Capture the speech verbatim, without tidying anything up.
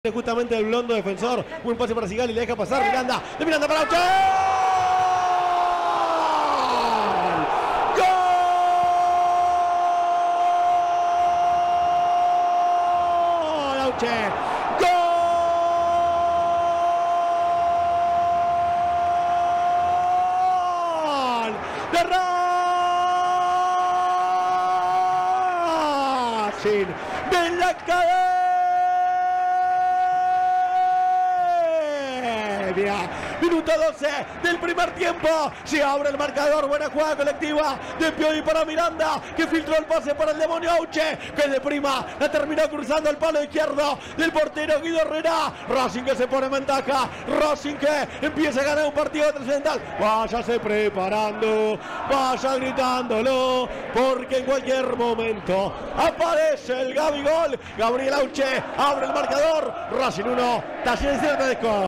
Justamente el blondo defensor, buen pase para Sigali, le deja pasar Miranda, de Miranda para Auche. ¡Gol! Auche. ¡Gol! De Racing, de la cadena. Minuto doce del primer tiempo. Se abre el marcador. Buena jugada colectiva de Piovi para Miranda, que filtró el pase para el demonio Auche, que de prima la terminó cruzando el palo izquierdo del portero Guido Herrera. Racing que se pone en ventaja. Racing que empieza a ganar un partido trascendental. Váyase preparando, vaya gritándolo, porque en cualquier momento aparece el Gabigol. Gabriel Auche abre el marcador. Racing uno, Talleres cero.